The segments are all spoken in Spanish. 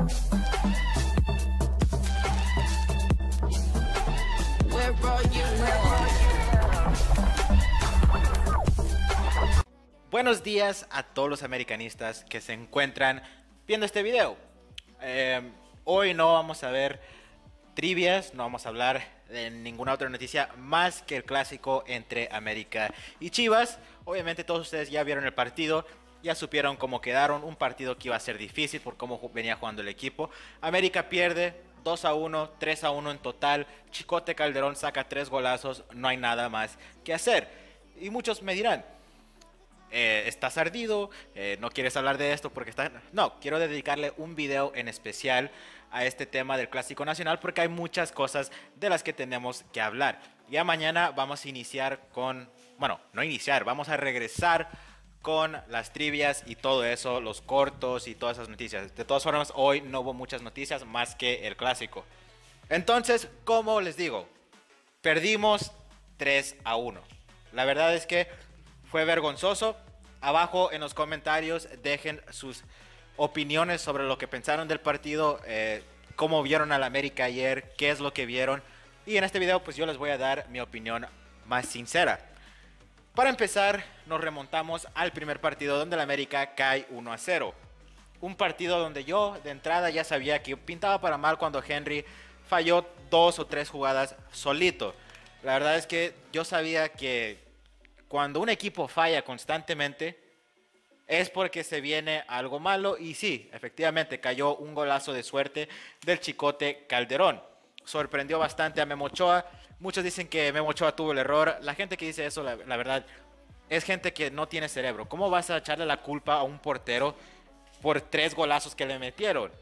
Buenos días a todos los americanistas que se encuentran viendo este video. Hoy no vamos a ver trivias, no vamos a hablar de ninguna otra noticia más que el clásico entre América y Chivas. Obviamente todos ustedes ya vieron el partido, ya supieron cómo quedaron, un partido que iba a ser difícil por cómo venía jugando el equipo. América pierde 2-1, 3-1 en total. Chicote Calderón saca 3 golazos, no hay nada más que hacer. Y muchos me dirán, estás ardido, no quieres hablar de esto porque está... No, quiero dedicarle un video en especial a este tema del Clásico Nacional porque hay muchas cosas de las que tenemos que hablar. Ya mañana vamos a iniciar con... Bueno, no iniciar, vamos a regresar con las trivias y todo eso, los cortos y todas esas noticias. De todas formas, hoy no hubo muchas noticias más que el Clásico. Entonces, como les digo, perdimos 3-1. La verdad es que fue vergonzoso. Abajo en los comentarios dejen sus opiniones sobre lo que pensaron del partido, cómo vieron al América ayer, qué es lo que vieron. Y en este video pues yo les voy a dar mi opinión más sincera. Para empezar, nos remontamos al primer partido donde el América cae 1-0. Un partido donde yo de entrada ya sabía que pintaba para mal cuando Henry falló 2 o 3 jugadas solito. La verdad es que yo sabía que cuando un equipo falla constantemente es porque se viene algo malo. Y sí, efectivamente cayó un golazo de suerte del Chicote Calderón. Sorprendió bastante a Memo Ochoa. Muchos dicen que Memo Ochoa tuvo el error. La gente que dice eso, la verdad, es gente que no tiene cerebro. ¿Cómo vas a echarle la culpa a un portero por 3 golazos que le metieron?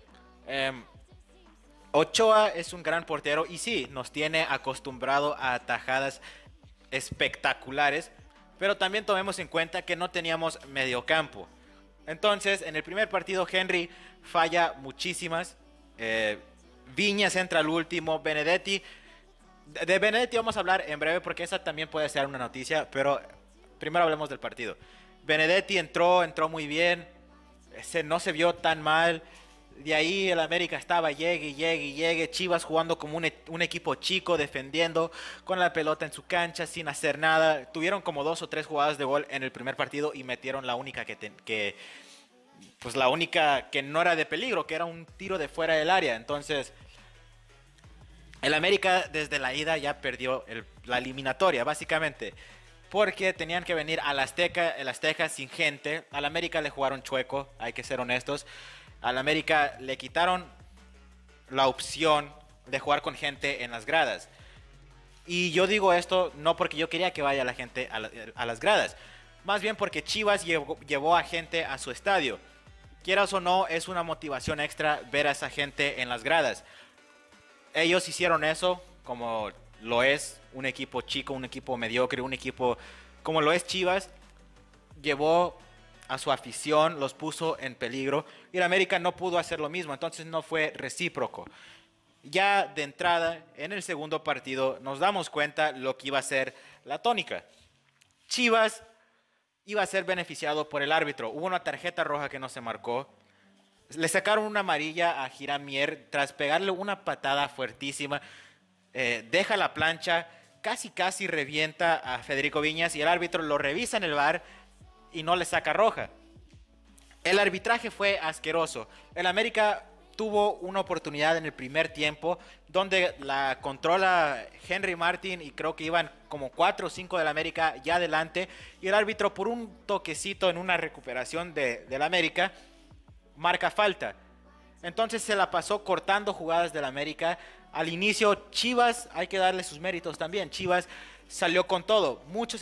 Ochoa es un gran portero y sí, nos tiene acostumbrado a atajadas espectaculares. Pero también tomemos en cuenta que no teníamos mediocampo. Entonces, en el primer partido, Henry falla muchísimas. Viñas entra al último. Benedetti. De Benedetti vamos a hablar en breve porque esa también puede ser una noticia. Pero primero hablemos del partido. Benedetti entró muy bien. No se vio tan mal. De ahí el América estaba llegue. Chivas jugando como un equipo chico, defendiendo con la pelota en su cancha, sin hacer nada. Tuvieron como 2 o 3 jugadas de gol en el primer partido y metieron la única la única que no era de peligro, que era un tiro de fuera del área. Entonces, el América desde la ida ya perdió la eliminatoria, básicamente. Porque tenían que venir al Azteca, el Azteca sin gente. Al América le jugaron chueco, hay que ser honestos. Al América le quitaron la opción de jugar con gente en las gradas. Y yo digo esto no porque yo quería que vaya la gente a las gradas. Más bien porque Chivas llevó a gente a su estadio. Quieras o no, es una motivación extra ver a esa gente en las gradas. Ellos hicieron eso como lo es un equipo chico, un equipo mediocre, un equipo como lo es Chivas. Llevó a su afición, los puso en peligro y el América no pudo hacer lo mismo, entonces no fue recíproco. Ya de entrada, en el segundo partido, nos damos cuenta lo que iba a ser la tónica. Chivas iba a ser beneficiado por el árbitro. Hubo una tarjeta roja que no se marcó. Le sacaron una amarilla a Hiram Mier tras pegarle una patada fuertísima. Deja la plancha, casi revienta a Federico Viñas y el árbitro lo revisa en el VAR y no le saca roja. El arbitraje fue asqueroso. El América tuvo una oportunidad en el primer tiempo donde la controla Henry Martin y creo que iban como 4 o 5 del América ya adelante y el árbitro por un toquecito en una recuperación del América marca falta. Entonces se la pasó cortando jugadas del América. Al inicio Chivas, hay que darle sus méritos también, Chivas salió con todo. Muchos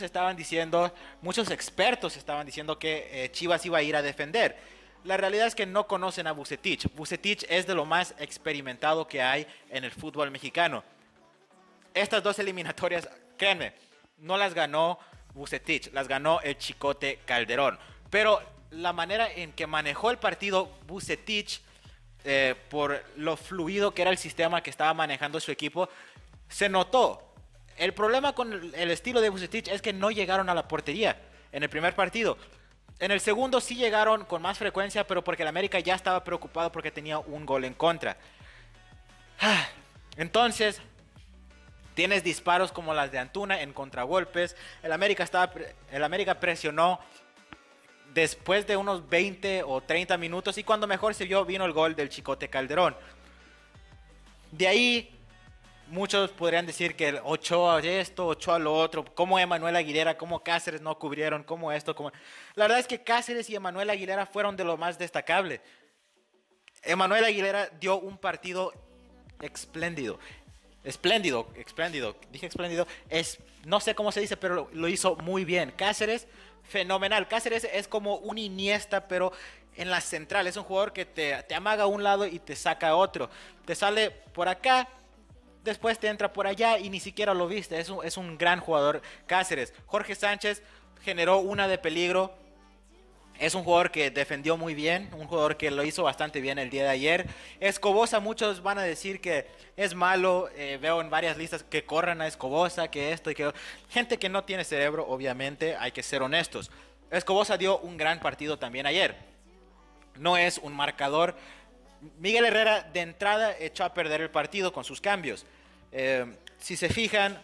expertos estaban diciendo que Chivas iba a ir a defender. La realidad es que no conocen a Vucetich. Vucetich es de lo más experimentado que hay en el fútbol mexicano. Estas 2 eliminatorias, créanme, no las ganó Vucetich, las ganó el Chicote Calderón. Pero la manera en que manejó el partido Vucetich, por lo fluido que era el sistema que estaba manejando su equipo, se notó. El problema con el estilo de Vucetich es que no llegaron a la portería en el primer partido. En el segundo sí llegaron con más frecuencia, pero porque el América ya estaba preocupado porque tenía un gol en contra. Entonces, tienes disparos como las de Antuna en contragolpes. El América presionó después de unos 20 o 30 minutos y cuando mejor se vio vino el gol del Chicote Calderón. De ahí muchos podrían decir que el Ochoa esto, Ochoa lo otro, como Emanuel Aguilera, como Cáceres no cubrieron, como esto, como... La verdad es que Cáceres y Emanuel Aguilera fueron de lo más destacable. Emanuel Aguilera dio un partido espléndido. Espléndido, dije espléndido, no sé cómo se dice, pero lo hizo muy bien. Cáceres, fenomenal. Cáceres es como un Iniesta, pero en la central. Es un jugador que te amaga a un lado y te saca a otro. Te sale por acá, después te entra por allá y ni siquiera lo viste. Es un gran jugador Cáceres. Jorge Sánchez generó una de peligro. Es un jugador que defendió muy bien, un jugador que lo hizo bastante bien el día de ayer. Escobosa, muchos van a decir que es malo. Veo en varias listas que corran a Escobosa, que esto y que... Gente que no tiene cerebro, obviamente, hay que ser honestos. Escobosa dio un gran partido también ayer. No es un marcador. Miguel Herrera de entrada echó a perder el partido con sus cambios. Si se fijan,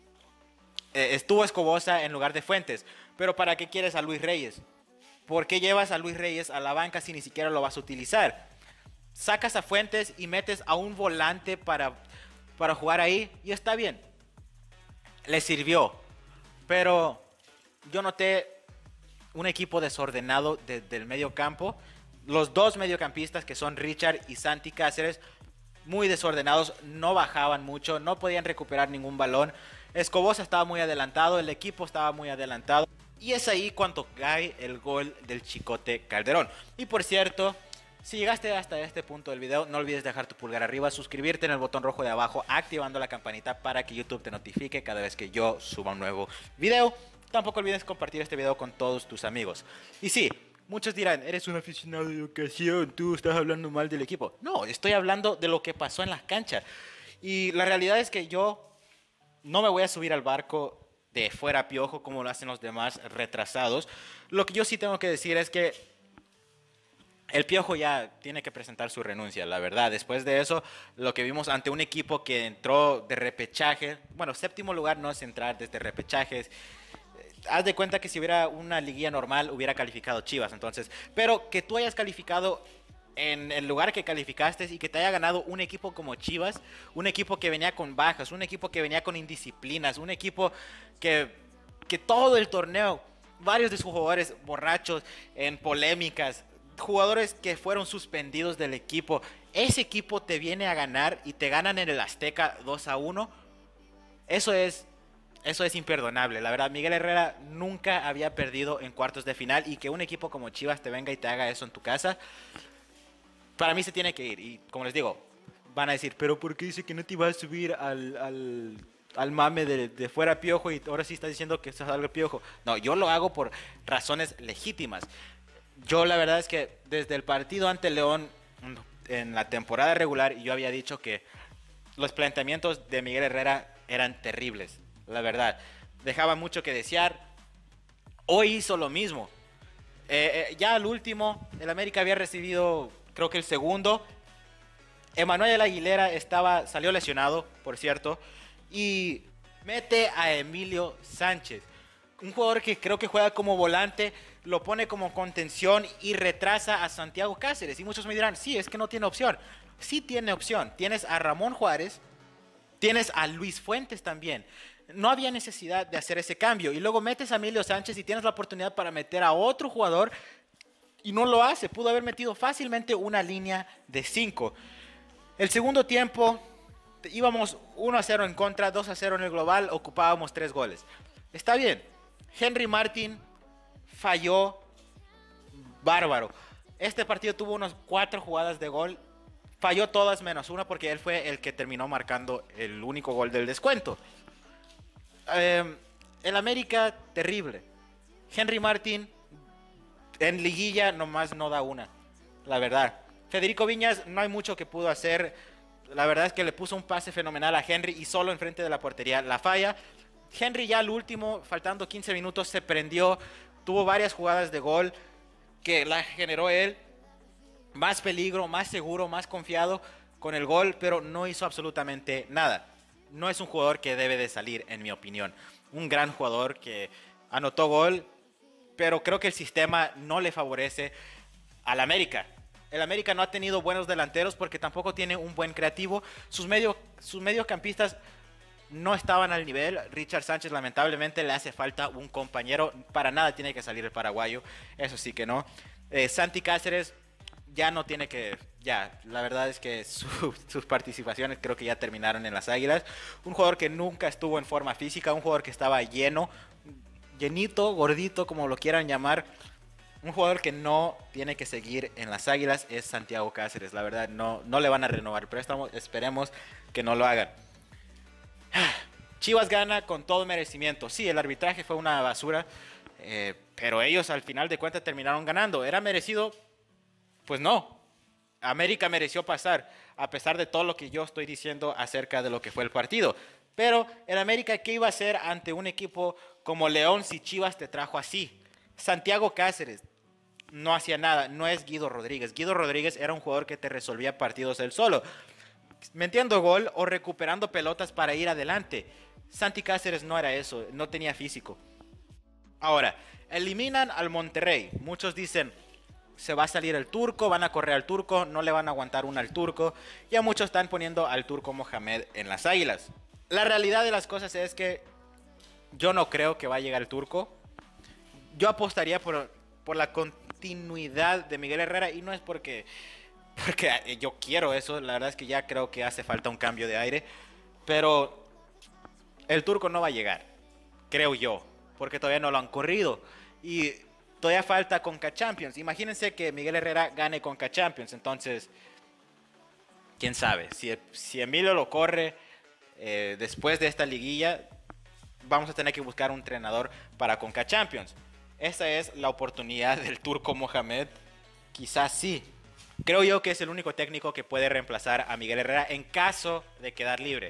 estuvo Escobosa en lugar de Fuentes. Pero ¿para qué quieres a Luis Reyes? ¿Por qué llevas a Luis Reyes a la banca si ni siquiera lo vas a utilizar? Sacas a Fuentes y metes a un volante para jugar ahí y está bien. Le sirvió. Pero yo noté un equipo desordenado desde el medio campo. Los dos mediocampistas que son Richard y Santi Cáceres, muy desordenados, no bajaban mucho, no podían recuperar ningún balón. Escobosa estaba muy adelantado, el equipo estaba muy adelantado. Y es ahí cuando cae el gol del Chicote Calderón. Y por cierto, si llegaste hasta este punto del video, no olvides dejar tu pulgar arriba, suscribirte en el botón rojo de abajo, activando la campanita para que YouTube te notifique cada vez que yo suba un nuevo video. Tampoco olvides compartir este video con todos tus amigos. Y sí, muchos dirán, eres un aficionado de ocasión, tú estás hablando mal del equipo. No, estoy hablando de lo que pasó en las canchas. Y la realidad es que yo no me voy a subir al barco de fuera Piojo como lo hacen los demás retrasados. Lo que yo sí tengo que decir es que el Piojo ya tiene que presentar su renuncia, la verdad. Después de eso, lo que vimos ante un equipo que entró de repechaje, bueno, séptimo lugar no es entrar desde repechajes. Haz de cuenta que si hubiera una liguilla normal hubiera calificado Chivas, entonces, pero que tú hayas calificado en el lugar que calificaste y que te haya ganado un equipo como Chivas, un equipo que venía con bajas, un equipo que venía con indisciplinas, un equipo que todo el torneo, varios de sus jugadores borrachos, en polémicas, jugadores que fueron suspendidos del equipo, ese equipo te viene a ganar y te ganan en el Azteca 2-1, eso es imperdonable. La verdad, Miguel Herrera nunca había perdido en cuartos de final y que un equipo como Chivas te venga y te haga eso en tu casa, para mí se tiene que ir. Y como les digo, van a decir, pero ¿por qué dice que no te iba a subir al mame de fuera Piojo y ahora sí está diciendo que estás algo Piojo? No, yo lo hago por razones legítimas. Yo la verdad es que desde el partido ante León en la temporada regular yo había dicho que los planteamientos de Miguel Herrera eran terribles, la verdad. Dejaba mucho que desear. Hoy hizo lo mismo. Ya al último, el América había recibido, creo que el segundo. Emanuel Aguilera salió lesionado, por cierto. Y mete a Emilio Sánchez. Un jugador que creo que juega como volante, lo pone como contención y retrasa a Santiago Cáceres. Y muchos me dirán, sí, es que no tiene opción. Sí tiene opción. Tienes a Ramón Juárez, tienes a Luis Fuentes también. No había necesidad de hacer ese cambio. Y luego metes a Emilio Sánchez y tienes la oportunidad para meter a otro jugador y no lo hace. Pudo haber metido fácilmente una línea de 5. El segundo tiempo íbamos 1-0 en contra, 2-0 en el global, ocupábamos 3 goles. Está bien. Henry Martin falló bárbaro. Este partido tuvo unas 4 jugadas de gol. Falló todas menos una porque él fue el que terminó marcando el único gol del descuento. El América, terrible. Henry Martin en liguilla nomás no da una, la verdad. Federico Viñas no hay mucho que pudo hacer. La verdad es que le puso un pase fenomenal a Henry y solo enfrente de la portería la falla. Henry ya al último, faltando 15 minutos, se prendió. tuvo varias jugadas de gol que la generó él, más peligro, más seguro, más confiado con el gol, pero no hizo absolutamente nada. No es un jugador que debe de salir, en mi opinión. Un gran jugador que anotó gol, pero creo que el sistema no le favorece al América. El América no ha tenido buenos delanteros porque tampoco tiene un buen creativo. Sus mediocampistas no estaban al nivel. Richard Sánchez lamentablemente le hace falta un compañero. Para nada tiene que salir el paraguayo. Eso sí que no. Santi Cáceres ya no tiene que... Ya, la verdad es que sus participaciones creo que ya terminaron en las Águilas. Un jugador que nunca estuvo en forma física. Un jugador que estaba llenito, gordito, como lo quieran llamar. Un jugador que no tiene que seguir en las Águilas es Santiago Cáceres. La verdad, no le van a renovar. Pero esperemos que no lo hagan. Chivas gana con todo merecimiento. Sí, el arbitraje fue una basura, pero ellos al final de cuentas terminaron ganando. ¿Era merecido? Pues no. América mereció pasar, a pesar de todo lo que yo estoy diciendo acerca de lo que fue el partido. Pero el América, ¿qué iba a hacer ante un equipo como León si Chivas te trajo así? Santiago Cáceres no hacía nada, no es Guido Rodríguez. Guido Rodríguez era un jugador que te resolvía partidos él solo, metiendo gol o recuperando pelotas para ir adelante. Santi Cáceres no era eso, no tenía físico. Ahora, eliminan al Monterrey. Muchos dicen, se va a salir el turco, van a correr al turco, no le van a aguantar una al turco. Ya muchos están poniendo al turco Mohamed en las Águilas. La realidad de las cosas es que yo no creo que va a llegar el turco. Yo apostaría por la continuidad de Miguel Herrera, y no es porque yo quiero eso. La verdad es que ya creo que hace falta un cambio de aire, pero el turco no va a llegar, creo yo, porque todavía no lo han corrido y todavía falta Conca Champions. Imagínense que Miguel Herrera gane Conca Champions, entonces quién sabe, si Emilio lo corre después de esta liguilla, vamos a tener que buscar un entrenador para Conca Champions. Esta es la oportunidad del turco Mohamed, quizás sí. Creo yo que es el único técnico que puede reemplazar a Miguel Herrera en caso de quedar libre.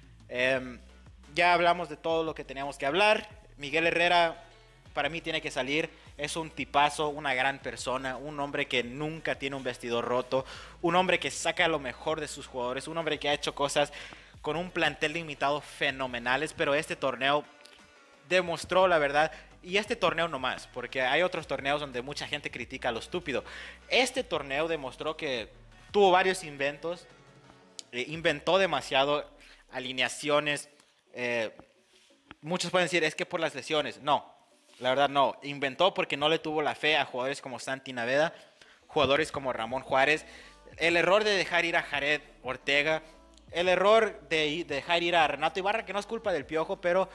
Ya hablamos de todo lo que teníamos que hablar. Miguel Herrera para mí tiene que salir. Es un tipazo, una gran persona, un hombre que nunca tiene un vestidor roto, un hombre que saca lo mejor de sus jugadores, un hombre que ha hecho cosas con un plantel limitado fenomenales, pero este torneo demostró la verdad. Y este torneo no más, porque hay otros torneos donde mucha gente critica a lo estúpido. Este torneo demostró que tuvo varios inventos, inventó demasiado, alineaciones. Muchos pueden decir, es que por las lesiones. No, la verdad no. Inventó porque no le tuvo la fe a jugadores como Santi Naveda, jugadores como Ramón Juárez. El error de dejar ir a Jared Ortega, el error de dejar ir a Renato Ibarra, que no es culpa del Piojo, pero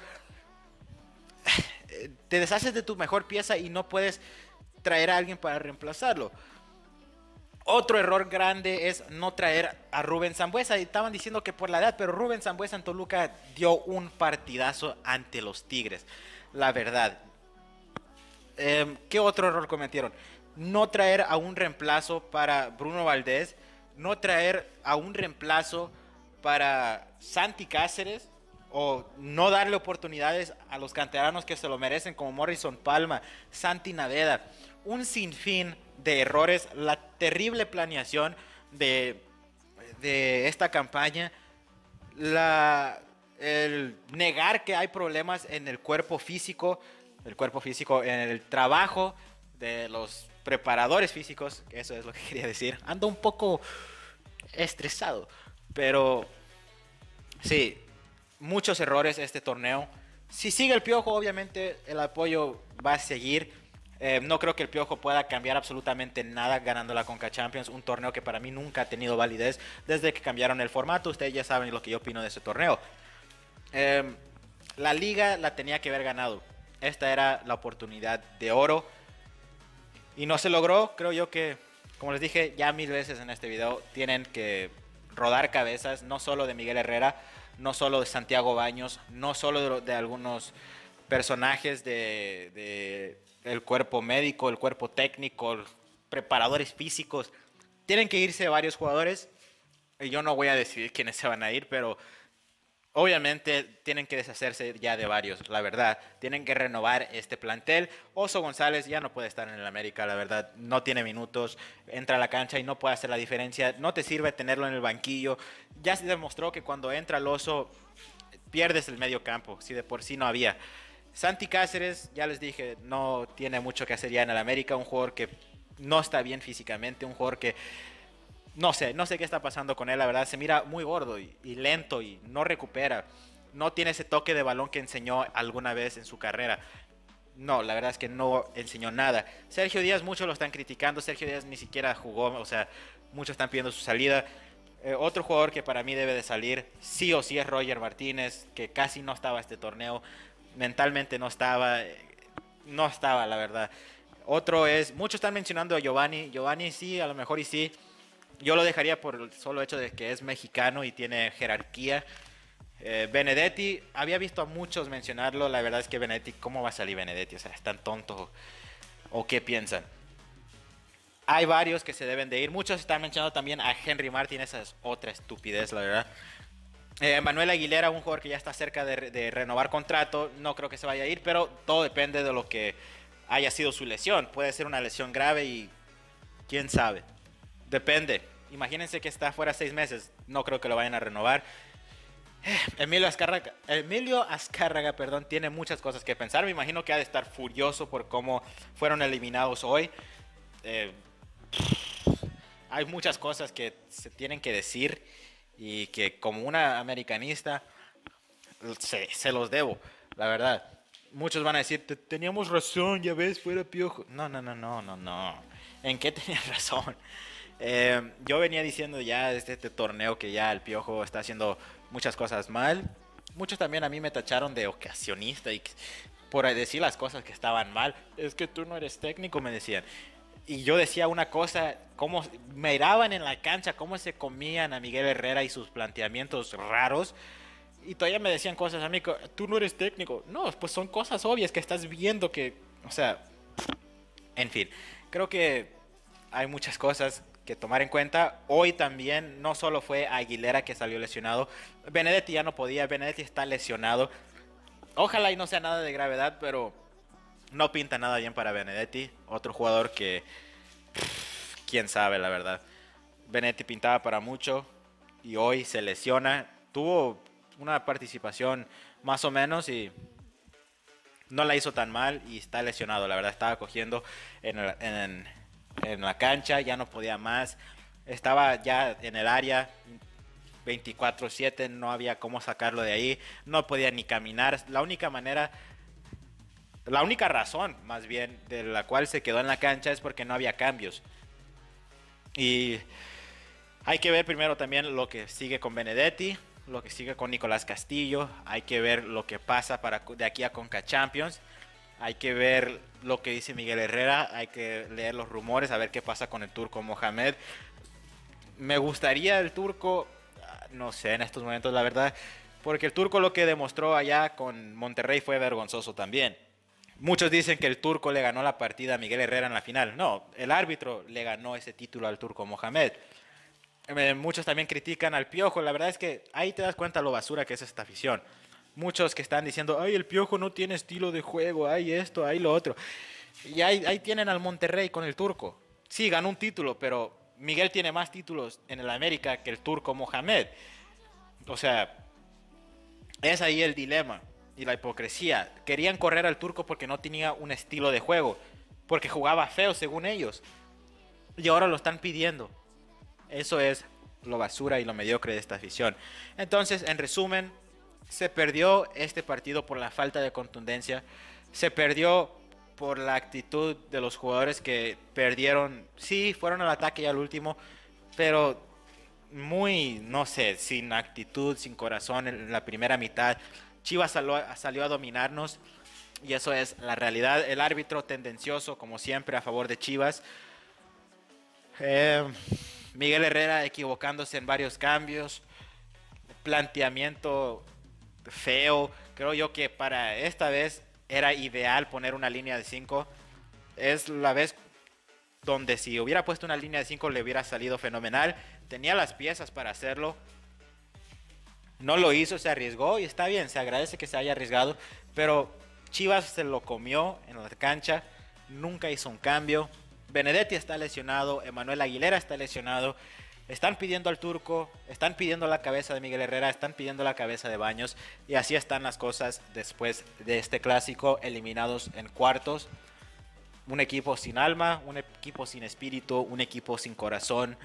te deshaces de tu mejor pieza y no puedes traer a alguien para reemplazarlo. Otro error grande es no traer a Rubén Sambueza. Y estaban diciendo que por la edad, pero Rubén Sambueza en Toluca dio un partidazo ante los Tigres. La verdad. ¿Qué otro error cometieron? No traer a un reemplazo para Bruno Valdés. No traer a un reemplazo para Santi Cáceres. O no darle oportunidades a los canteranos que se lo merecen, como Morrison Palma, Santi Naveda. Un sinfín de errores, la terrible planeación de esta campaña, el negar que hay problemas en el cuerpo físico, en el trabajo de los preparadores físicos, eso es lo que quería decir. Ando un poco estresado, pero sí, muchos errores este torneo. Si sigue el Piojo, obviamente el apoyo va a seguir. No creo que el Piojo pueda cambiar absolutamente nada ganando la Conca Champions, un torneo que para mí nunca ha tenido validez desde que cambiaron el formato. Ustedes ya saben lo que yo opino de ese torneo. La liga la tenía que haber ganado. Esta era la oportunidad de oro y no se logró. Creo yo que, como les dije ya 1000 veces en este video, tienen que rodar cabezas, no solo de Miguel Herrera, no solo de Santiago Baños, no solo de algunos personajes del cuerpo médico, el cuerpo técnico, preparadores físicos. Tienen que irse varios jugadores. Y yo no voy a decidir quiénes se van a ir, pero Obviamente tienen que deshacerse ya de varios, la verdad. Tienen que renovar este plantel. Oso González ya no puede estar en el América, la verdad. No tiene minutos, entra a la cancha y no puede hacer la diferencia. No te sirve tenerlo en el banquillo. Ya se demostró que cuando entra el Oso pierdes el medio campo, si de por sí no había. Santi Cáceres, ya les dije, no tiene mucho que hacer ya en el América. Un jugador que no está bien físicamente, un jugador que no sé qué está pasando con él, la verdad. Se mira muy gordo y lento y no recupera. No tiene ese toque de balón que enseñó alguna vez en su carrera. No, la verdad es que no enseñó nada. Sergio Díaz, muchos lo están criticando. Sergio Díaz ni siquiera jugó, o sea, muchos están pidiendo su salida. Otro jugador que para mí debe de salir, sí o sí, es Roger Martínez, que casi no estaba este torneo. Mentalmente no estaba, la verdad. Otro es, muchos están mencionando a Giovanni. Giovanni sí, a lo mejor y sí. Yo lo dejaría por el solo hecho de que es mexicano y tiene jerarquía. Benedetti, había visto a muchos mencionarlo. La verdad es que Benedetti, ¿cómo va a salir Benedetti? O sea, ¿es tan tonto o qué piensan? Hay varios que se deben de ir. Muchos están mencionando también a Henry Martin. Esa es otra estupidez, la verdad. Manuel Aguilera, un jugador que ya está cerca de renovar contrato. No creo que se vaya a ir, pero todo depende de lo que haya sido su lesión. Puede ser una lesión grave y quién sabe. Depende. Imagínense que está fuera 6 meses. No creo que lo vayan a renovar. Emilio Azcárraga, perdón, tiene muchas cosas que pensar. Me imagino que ha de estar furioso por cómo fueron eliminados hoy. Eh, Hay muchas cosas que se tienen que decir y que como una americanista se los debo, la verdad. Muchos van a decir, teníamos razón, ya ves, fuera Piojo. No, no, no, no, no, no. ¿En qué tenías razón? Yo venía diciendo ya desde este torneo que ya el Piojo está haciendo muchas cosas mal. Muchos también a mí me tacharon de ocasionista y por decir las cosas que estaban mal. Es que tú no eres técnico, me decían. Y yo decía una cosa, cómo miraban en la cancha, cómo se comían a Miguel Herrera y sus planteamientos raros. Y todavía me decían cosas a mí, tú no eres técnico. No, pues son cosas obvias que estás viendo que, o sea, en fin, creo que hay muchas cosas que tomar en cuenta. Hoy también no solo fue Aguilera que salió lesionado, Benedetti ya no podía, Benedetti está lesionado. Ojalá y no sea nada de gravedad, pero no pinta nada bien para Benedetti. Otro jugador que, quién sabe la verdad. Benedetti pintaba para mucho y hoy se lesiona. Tuvo una participación más o menos y no la hizo tan mal y está lesionado. La verdad estaba cogiendo en la cancha, ya no podía más. Estaba ya en el área 24/7, no había cómo sacarlo de ahí. No podía ni caminar. La única razón, más bien, de la cual se quedó en la cancha es porque no había cambios. Y hay que ver primero también lo que sigue con Benedetti, lo que sigue con Nicolás Castillo. Hay que ver lo que pasa de aquí a Conca Champions. Hay que ver lo que dice Miguel Herrera. Hay que leer los rumores, a ver qué pasa con el turco Mohamed. Me gustaría el turco, no sé en estos momentos la verdad, porque el turco lo que demostró allá con Monterrey fue vergonzoso también. Muchos dicen que el turco le ganó la partida a Miguel Herrera en la final. No, el árbitro le ganó ese título al turco Mohamed. Muchos también critican al Piojo. La verdad es que ahí te das cuenta lo basura que es esta afición. Muchos que están diciendo, ay, el Piojo no tiene estilo de juego, hay esto, hay lo otro. Y ahí tienen al Monterrey con el turco. Sí, ganó un título, pero Miguel tiene más títulos en el América que el turco Mohamed. O sea, es ahí el dilema y la hipocresía. Querían correr al turco porque no tenía un estilo de juego, porque jugaba feo según ellos. Y ahora lo están pidiendo. Eso es lo basura y lo mediocre de esta afición. Entonces, en resumen, se perdió este partido por la falta de contundencia. Se perdió por la actitud de los jugadores que perdieron. Sí, fueron al ataque ya al último, pero muy, no sé, sin actitud, sin corazón en la primera mitad. Chivas salió a dominarnos y eso es la realidad. El árbitro tendencioso, como siempre, a favor de Chivas. Miguel Herrera equivocándose en varios cambios. Planteamiento feo. Creo yo que para esta vez era ideal poner una línea de 5. Es la vez donde si hubiera puesto una línea de 5 le hubiera salido fenomenal. Tenía las piezas para hacerlo. No lo hizo, se arriesgó y está bien, se agradece que se haya arriesgado, pero Chivas se lo comió en la cancha, nunca hizo un cambio. Benedetti está lesionado, Emanuel Aguilera está lesionado. Están pidiendo al Turco, están pidiendo la cabeza de Miguel Herrera, están pidiendo la cabeza de Baños, y así están las cosas después de este clásico, eliminados en cuartos. Un equipo sin alma, un equipo sin espíritu, un equipo sin corazón.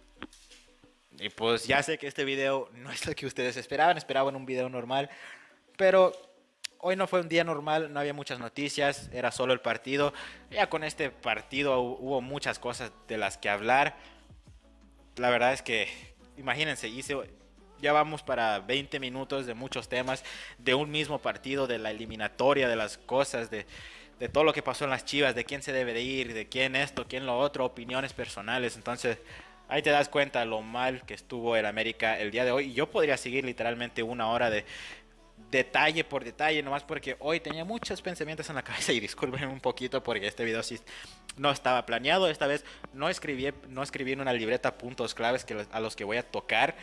Y pues ya sé que este video no es lo que ustedes esperaban un video normal, pero hoy no fue un día normal, no había muchas noticias, era solo el partido. Ya con este partido hubo muchas cosas de las que hablar. La verdad es que, imagínense, ya vamos para 20 minutos de muchos temas, de un mismo partido, de la eliminatoria, de las cosas, de todo lo que pasó en las Chivas, de quién se debe de ir, de quién esto, quién lo otro, opiniones personales. Entonces, ahí te das cuenta lo mal que estuvo el América el día de hoy. Y yo podría seguir literalmente una hora de detalle por detalle, nomás porque hoy tenía muchos pensamientos en la cabeza, y disculpen un poquito porque este video sí no estaba planeado. Esta vez no escribí en una libreta puntos claves a los que voy a tocar.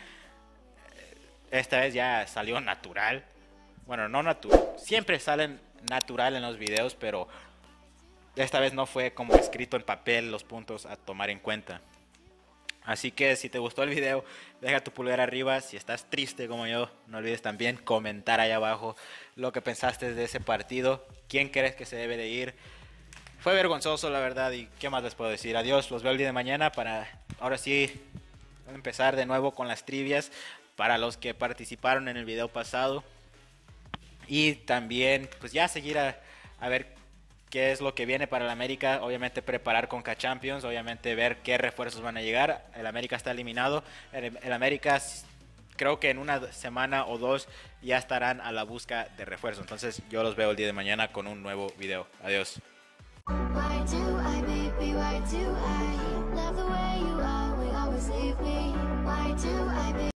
Esta vez ya salió natural. Bueno, no natural, siempre salen natural en los videos, pero esta vez no fue como escrito en papel los puntos a tomar en cuenta. Así que si te gustó el video, deja tu pulgar arriba. Si estás triste como yo, no olvides también comentar ahí abajo lo que pensaste de ese partido. ¿Quién crees que se debe de ir? Fue vergonzoso, la verdad, y qué más les puedo decir. Adiós, los veo el día de mañana para ahora sí empezar de nuevo con las trivias para los que participaron en el video pasado. Y también pues ya seguir a ver qué es lo que viene para el América. Obviamente preparar Conca Champions, obviamente ver qué refuerzos van a llegar. El América está eliminado. El América creo que en una semana o dos ya estarán a la busca de refuerzos. Entonces yo los veo el día de mañana con un nuevo video. Adiós. Why do I, baby, why do I love the way you always leave me? Why do I, baby?